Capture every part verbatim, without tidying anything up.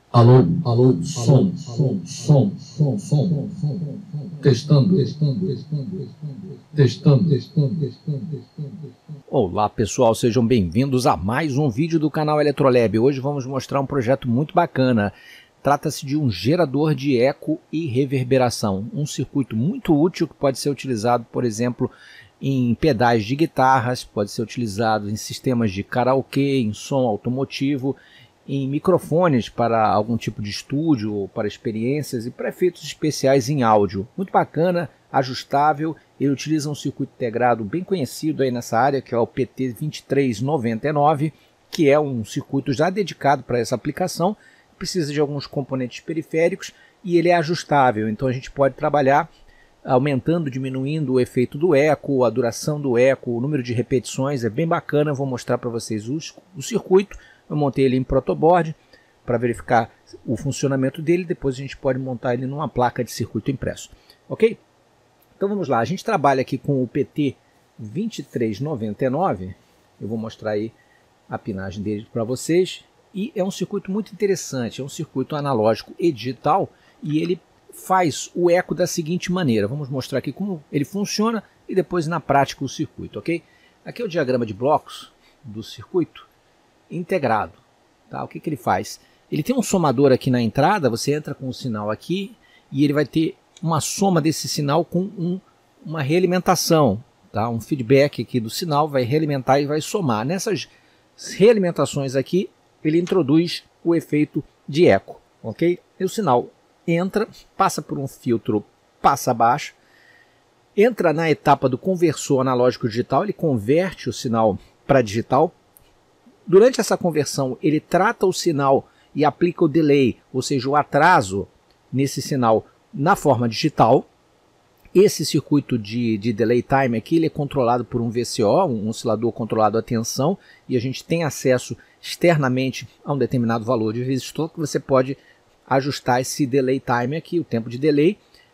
Alô, alô, som, som, som, som, som, som, testando, testando, testando, testando, testando, testando. Olá pessoal, sejam bem-vindos a mais um vídeo do canal Eletrolab. Hoje vamos mostrar um projeto muito bacana. Trata-se de um gerador de eco e reverberação, um circuito muito útil que pode ser utilizado, por exemplo, em pedais de guitarras, pode ser utilizado em sistemas de karaokê, em som automotivo, em microfones para algum tipo de estúdio, ou para experiências e para efeitos especiais em áudio. Muito bacana, ajustável. Ele utiliza um circuito integrado bem conhecido aí nessa área, que é o P T vinte e três noventa e nove, que é um circuito já dedicado para essa aplicação. Precisa de alguns componentes periféricos e ele é ajustável, então a gente pode trabalhar aumentando, diminuindo o efeito do eco, a duração do eco, o número de repetições. É bem bacana. Eu vou mostrar para vocês o, o circuito. Eu montei ele em protoboard para verificar o funcionamento dele. Depois a gente pode montar ele numa placa de circuito impresso. Ok? Então vamos lá. A gente trabalha aqui com o P T vinte e três noventa e nove. Eu vou mostrar aí a pinagem dele para vocês. E é um circuito muito interessante. É um circuito analógico e digital. E ele faz o eco da seguinte maneira. Vamos mostrar aqui como ele funciona e depois na prática o circuito. Ok? Aqui é o diagrama de blocos do circuito integrado. Tá? O que, que ele faz? Ele tem um somador aqui na entrada. Você entra com o sinal aqui e ele vai ter uma soma desse sinal com um, uma realimentação, tá? Um feedback aqui do sinal, vai realimentar e vai somar. Nessas realimentações aqui ele introduz o efeito de eco, ok? E o sinal entra, passa por um filtro passa baixo, entra na etapa do conversor analógico digital, ele converte o sinal para digital. Durante essa conversão, ele trata o sinal e aplica o delay, ou seja, o atraso nesse sinal na forma digital. Esse circuito de, de delay time aqui ele é controlado por um V C O, um oscilador controlado a tensão, e a gente tem acesso externamente a um determinado valor de resistor que você pode ajustar esse delay time aqui, o tempo de delay,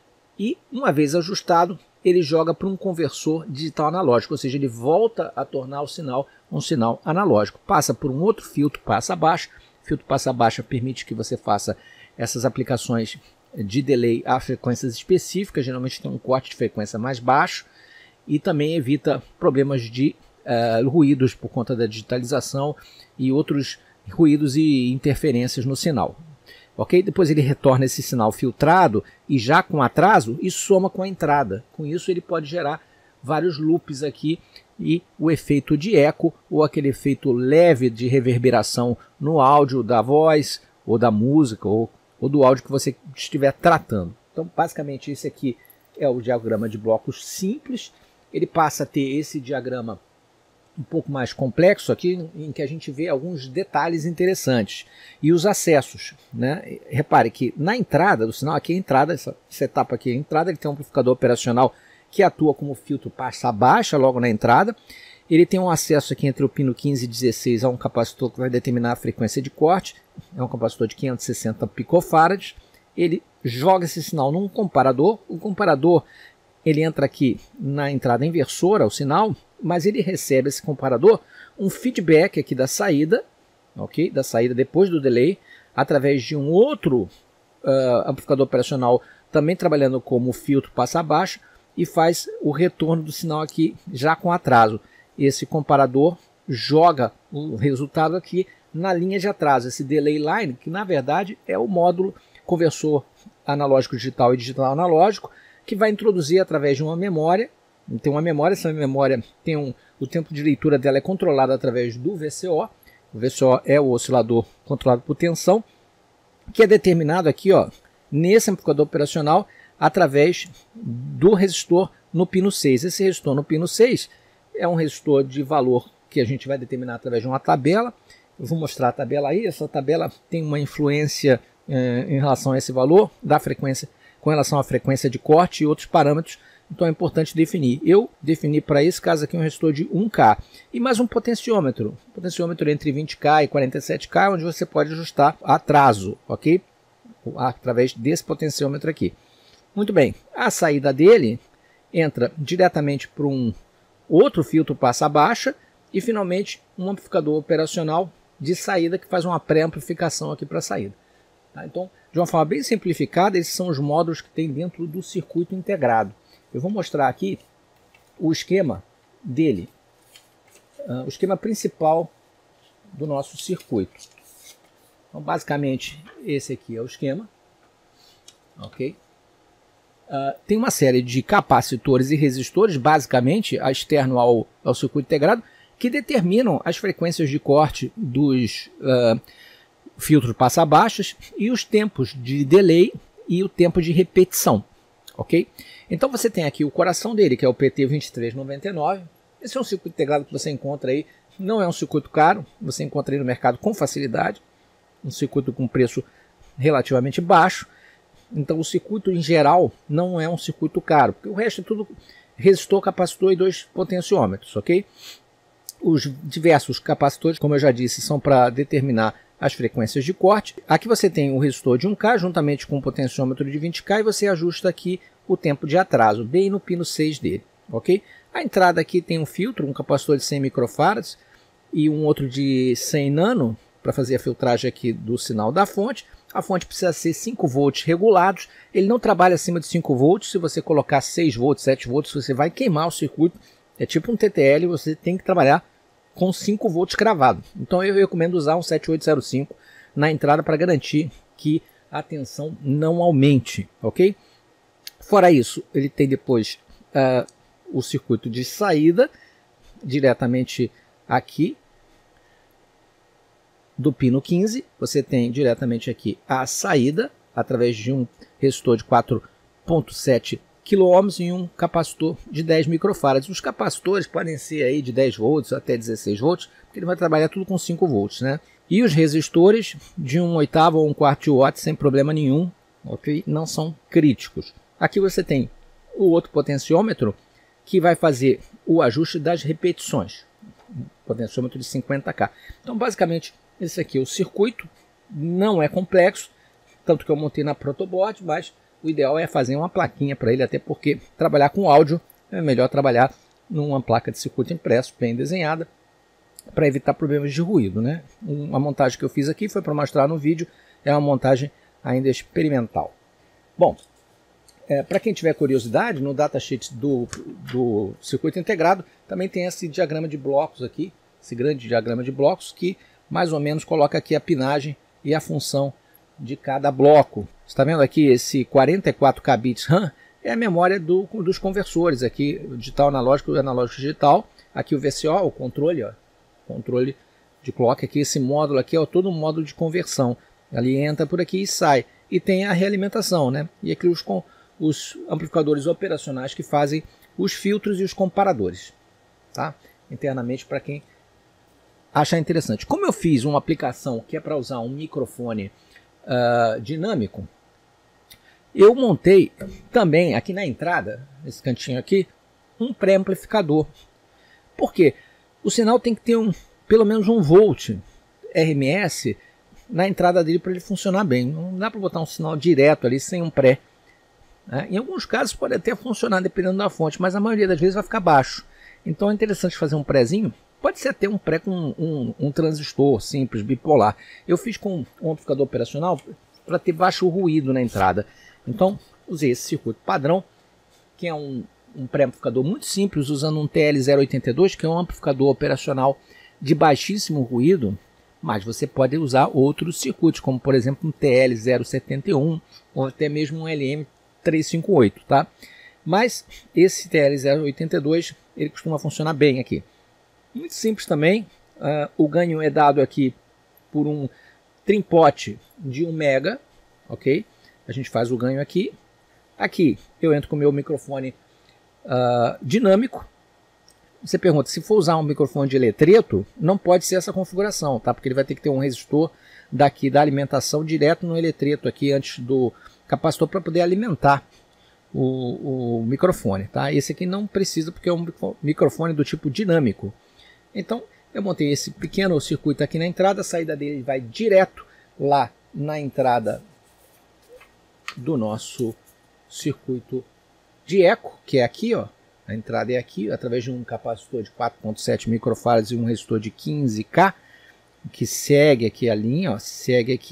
e uma vez ajustado, ele joga para um conversor digital analógico, ou seja, ele volta a tornar o sinal um sinal analógico. Passa por um outro filtro passa baixa. Filtro passa baixa permite que você faça essas aplicações de delay a frequências específicas, geralmente tem um corte de frequência mais baixo, e também evita problemas de uh, ruídos por conta da digitalização e outros ruídos e interferências no sinal. Ok? Depois ele retorna esse sinal filtrado e já com atraso e soma com a entrada. Com isso ele pode gerar vários loops aqui e o efeito de eco ou aquele efeito leve de reverberação no áudio da voz ou da música ou, ou do áudio que você estiver tratando. Então basicamente esse aqui é o diagrama de blocos simples. Ele passa a ter esse diagrama um pouco mais complexo aqui, em que a gente vê alguns detalhes interessantes. E os acessos, né? Repare que na entrada do sinal, aqui é a entrada, essa, essa etapa aqui é a entrada, ele tem um amplificador operacional que atua como filtro passa baixa logo na entrada. Ele tem um acesso aqui entre o pino quinze e dezesseis a um capacitor que vai determinar a frequência de corte. É um capacitor de quinhentos e sessenta picofarads. Ele joga esse sinal num comparador. O comparador ele entra aqui na entrada inversora, o sinal, mas ele recebe esse comparador um feedback aqui da saída, ok? Da saída depois do delay, através de um outro uh, amplificador operacional também trabalhando como filtro passa baixo e faz o retorno do sinal aqui já com atraso. Esse comparador joga o resultado aqui na linha de atraso, esse delay line, que na verdade é o módulo conversor analógico digital e digital analógico, que vai introduzir através de uma memória. Tem uma memória, essa memória tem um, o tempo de leitura dela é controlado através do V C O. O V C O é o oscilador controlado por tensão, que é determinado aqui, ó, nesse amplificador operacional através do resistor no pino seis. Esse resistor no pino seis é um resistor de valor que a gente vai determinar através de uma tabela. Eu vou mostrar a tabela aí. Essa tabela tem uma influência eh, em relação a esse valor da frequência, com relação à frequência de corte e outros parâmetros. Então é importante definir. Eu defini para esse caso aqui um resistor de um K e mais um potenciômetro. Um potenciômetro entre vinte K e quarenta e sete K, onde você pode ajustar atraso, ok? Através desse potenciômetro aqui. Muito bem. A saída dele entra diretamente para um outro filtro passa baixa e finalmente um amplificador operacional de saída que faz uma pré-amplificação aqui para a saída. Tá? Então, de uma forma bem simplificada, esses são os módulos que tem dentro do circuito integrado. Eu vou mostrar aqui o esquema dele, uh, o esquema principal do nosso circuito. Então, basicamente, esse aqui é o esquema. Ok? Uh, tem uma série de capacitores e resistores, basicamente, externo ao, ao circuito integrado, que determinam as frequências de corte dos uh, filtros passa-baixos e os tempos de delay e o tempo de repetição. Ok? Então você tem aqui o coração dele, que é o P T vinte e três noventa e nove. Esse é um circuito integrado que você encontra aí, não é um circuito caro, você encontra aí no mercado com facilidade, um circuito com preço relativamente baixo. Então o circuito em geral não é um circuito caro, porque o resto é tudo resistor, capacitor e dois potenciômetros, ok? Os diversos capacitores, como eu já disse, são para determinar as frequências de corte. Aqui você tem o resistor de um K juntamente com o potenciômetro de vinte K e você ajusta aqui o tempo de atraso, bem no pino seis dele, ok? A entrada aqui tem um filtro, um capacitor de cem microfarads e um outro de cem nano para fazer a filtragem aqui do sinal da fonte. A fonte precisa ser cinco volts regulados, ele não trabalha acima de cinco volts, se você colocar seis volts, sete volts, você vai queimar o circuito, é tipo um T T L, você tem que trabalhar com cinco volts cravado. Então eu recomendo usar um sete oito zero cinco na entrada para garantir que a tensão não aumente, ok? Fora isso, ele tem depois uh, o circuito de saída, diretamente aqui, do pino quinze, você tem diretamente aqui a saída, através de um resistor de quatro vírgula sete quilômetros e um capacitor de dez microfarads. Os capacitores podem ser aí de dez volts até dezesseis volts, porque ele vai trabalhar tudo com cinco volts, né? E os resistores de um oitavo ou um quarto de watt sem problema nenhum, ok? Não são críticos. Aqui você tem o outro potenciômetro que vai fazer o ajuste das repetições, potenciômetro de cinquenta K. Então basicamente esse aqui é o circuito, não é complexo, tanto que eu montei na protoboard, mas o ideal é fazer uma plaquinha para ele, até porque trabalhar com áudio é melhor trabalhar numa placa de circuito impresso, bem desenhada, para evitar problemas de ruído, né? Uma montagem que eu fiz aqui foi para mostrar no vídeo, é uma montagem ainda experimental. Bom, é, para quem tiver curiosidade, no datasheet do, do circuito integrado, também tem esse diagrama de blocos aqui, esse grande diagrama de blocos que mais ou menos coloca aqui a pinagem e a função de cada bloco. Está vendo aqui esse quarenta e quatro K bits RAM? É a memória do, dos conversores aqui, digital analógico e analógico digital. Aqui o V C O, o controle, ó, controle de clock. Aqui esse módulo aqui é todo um módulo de conversão. Ali entra por aqui e sai. E tem a realimentação, né? E aqui os, os amplificadores operacionais que fazem os filtros e os comparadores, tá? Internamente para quem achar interessante. Como eu fiz uma aplicação que é para usar um microfone uh, dinâmico, eu montei também aqui na entrada, nesse cantinho aqui, um pré-amplificador. Por quê? O sinal tem que ter um, pelo menos um volt R M S na entrada dele para ele funcionar bem. Não dá para botar um sinal direto ali sem um pré. Né? Em alguns casos pode até funcionar dependendo da fonte, mas a maioria das vezes vai ficar baixo. Então é interessante fazer um prézinho. Pode ser até um pré com um, um, um transistor simples, bipolar. Eu fiz com um amplificador operacional para ter baixo ruído na entrada. Então, usei esse circuito padrão, que é um, um pré-amplificador muito simples, usando um T L zero oitenta e dois, que é um amplificador operacional de baixíssimo ruído, mas você pode usar outros circuitos, como por exemplo um T L zero setenta e um, ou até mesmo um L M trezentos e cinquenta e oito, tá? Mas esse T L zero oitenta e dois, ele costuma funcionar bem aqui. Muito simples também, uh, o ganho é dado aqui por um trimpote de um mega, ok? A gente faz o ganho aqui. Aqui eu entro com o meu microfone uh, dinâmico. Você pergunta, se for usar um microfone de eletreto, não pode ser essa configuração, tá? Porque ele vai ter que ter um resistor daqui da alimentação direto no eletreto aqui antes do capacitor para poder alimentar o, o microfone, tá? Esse aqui não precisa porque é um microfone do tipo dinâmico. Então, eu montei esse pequeno circuito aqui na entrada, a saída dele vai direto lá na entrada do nosso circuito de eco, que é aqui, ó. A entrada é aqui, através de um capacitor de quatro vírgula sete microfarads e um resistor de quinze K, que segue aqui a linha, ó, segue aqui,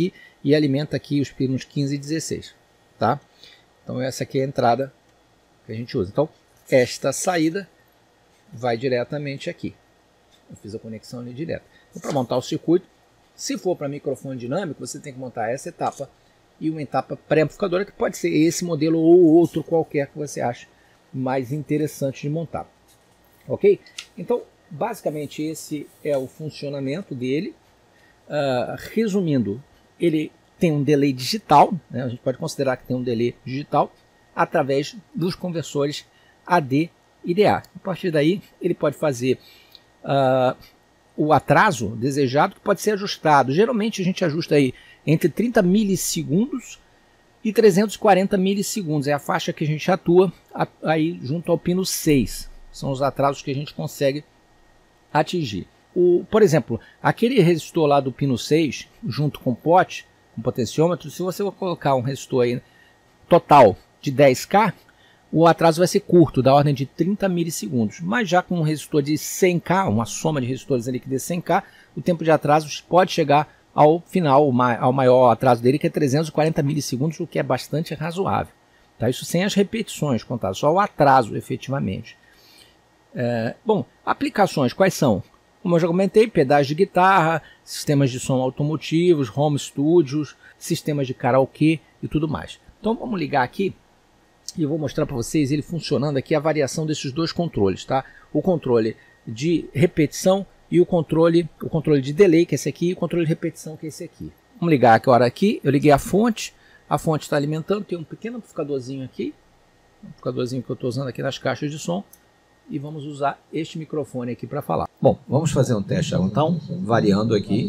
e alimenta aqui os pinos quinze e dezesseis, tá? Então essa aqui é a entrada que a gente usa. Então esta saída vai diretamente aqui. Eu fiz a conexão ali direto. Então, para montar o circuito, se for para microfone dinâmico, você tem que montar essa etapa e uma etapa pré-amplificadora, que pode ser esse modelo ou outro qualquer que você ache mais interessante de montar. Ok? Então, basicamente, esse é o funcionamento dele. Uh, resumindo, ele tem um delay digital, né? A gente pode considerar que tem um delay digital através dos conversores A D e D A. A partir daí, ele pode fazer uh, o atraso desejado, que pode ser ajustado. Geralmente, a gente ajusta aí entre trinta milissegundos e trezentos e quarenta milissegundos. É a faixa que a gente atua aí junto ao pino seis. São os atrasos que a gente consegue atingir. O, por exemplo, aquele resistor lá do pino seis, junto com o pote, com potenciômetro, se você colocar um resistor aí total de dez K, o atraso vai ser curto, da ordem de trinta milissegundos. Mas já com um resistor de cem K, uma soma de resistores ali que dê cem K, o tempo de atraso pode chegar ao final, ao maior atraso dele, que é trezentos e quarenta milissegundos, o que é bastante razoável. Tá? Isso sem as repetições contadas, só o atraso efetivamente. É, bom, aplicações quais são? Como eu já comentei, pedais de guitarra, sistemas de som automotivos, home studios, sistemas de karaokê e tudo mais. Então vamos ligar aqui e eu vou mostrar para vocês ele funcionando aqui, a variação desses dois controles, tá? O controle de repetição e o controle, o controle de delay, que é esse aqui, e o controle de repetição, que é esse aqui. Vamos ligar agora aqui, eu liguei a fonte, a fonte está alimentando, tem um pequeno amplificadorzinho aqui, um amplificadorzinho que eu estou usando aqui nas caixas de som, e vamos usar este microfone aqui para falar. Bom, vamos fazer um teste então, variando aqui.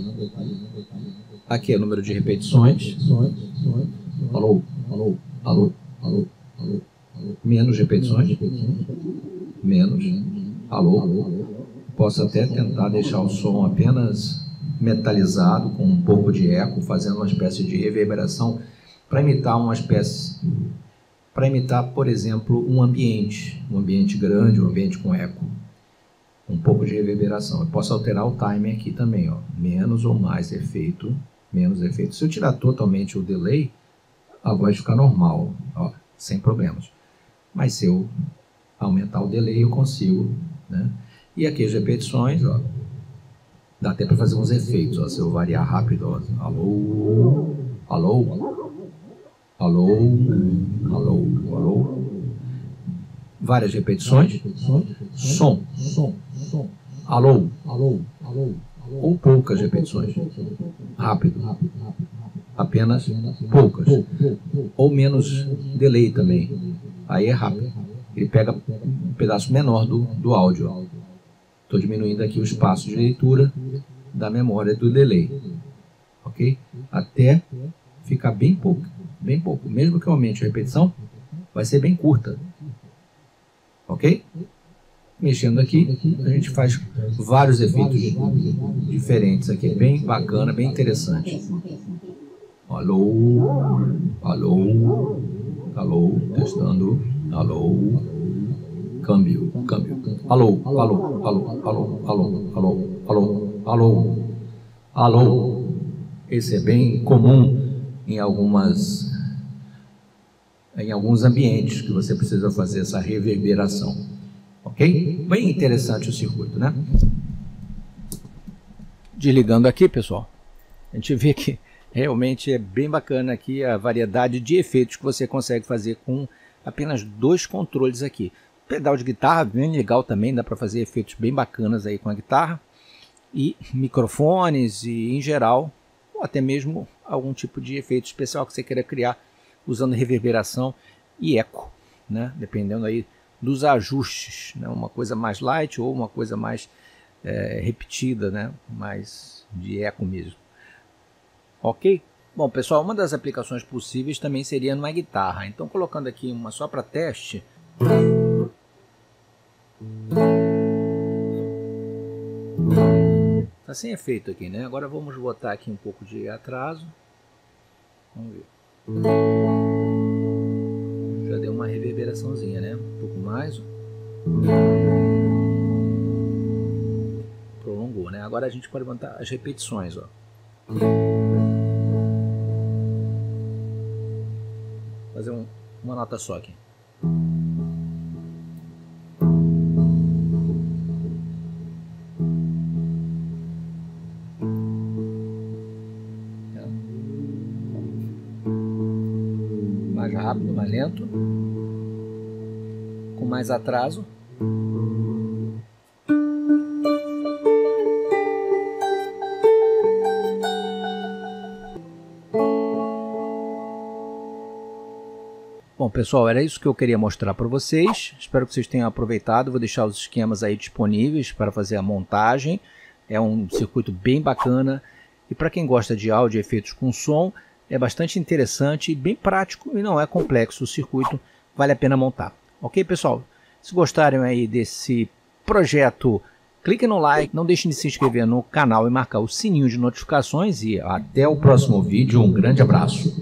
Aqui é o número de repetições. Alô, alô, alô, alô, alô. Menos repetições. Menos. Alô. Posso até tentar deixar o som apenas metalizado, com um pouco de eco, fazendo uma espécie de reverberação, para imitar uma espécie... para imitar, por exemplo, um ambiente, um ambiente grande, um ambiente com eco, um pouco de reverberação. Eu posso alterar o time aqui também, ó, menos ou mais efeito, menos efeito. Se eu tirar totalmente o delay, a voz fica normal, ó, sem problemas. Mas se eu aumentar o delay, eu consigo, né? E aqui as repetições, ó, dá até para fazer uns efeitos, ó, se eu variar rápido, ó, alô, alô, alô, alô, alô, várias repetições, som, alô, alô, ou poucas repetições, rápido, apenas poucas, ou menos delay também, aí é rápido, ele pega um pedaço menor do, do áudio. Estou diminuindo aqui o espaço de leitura da memória do delay, ok? Até ficar bem pouco. Bem pouco, mesmo que eu aumente a repetição, vai ser bem curta, ok? Mexendo aqui, a gente faz vários efeitos diferentes aqui, bem bacana, bem interessante. Alô, alô, alô, testando, alô, câmbio, câmbio, alô, alô, alô, alô, alô, alô, alô, alô, alô. Esse é bem comum em algumas em alguns ambientes que você precisa fazer essa reverberação, ok? Bem interessante o circuito, né? Desligando aqui, pessoal, a gente vê que realmente é bem bacana aqui a variedade de efeitos que você consegue fazer com apenas dois controles aqui. Pedal de guitarra, bem legal também, dá para fazer efeitos bem bacanas aí com a guitarra, e microfones e em geral, ou até mesmo algum tipo de efeito especial que você queira criar usando reverberação e eco, né? Dependendo aí dos ajustes, né? Uma coisa mais light ou uma coisa mais é, repetida, né? Mais de eco mesmo. Ok? Bom, pessoal, uma das aplicações possíveis também seria numa guitarra. Então, colocando aqui uma só para teste. Tá sem efeito aqui, né? Agora vamos botar aqui um pouco de atraso. Vamos ver. Já deu uma reverberaçãozinha, né? Um pouco mais. Prolongou, né? Agora a gente pode botar as repetições, ó. fazer um, uma nota só aqui. Mais rápido, mais lento, com mais atraso. Bom, pessoal, era isso que eu queria mostrar para vocês. Espero que vocês tenham aproveitado. Vou deixar os esquemas aí disponíveis para fazer a montagem. É um circuito bem bacana. E para quem gosta de áudio e efeitos com som, é bastante interessante e bem prático e não é complexo o circuito. Vale a pena montar. Ok, pessoal? Se gostarem aí desse projeto, clique no like. Não deixem de se inscrever no canal e marcar o sininho de notificações. E até o próximo vídeo. Um grande abraço.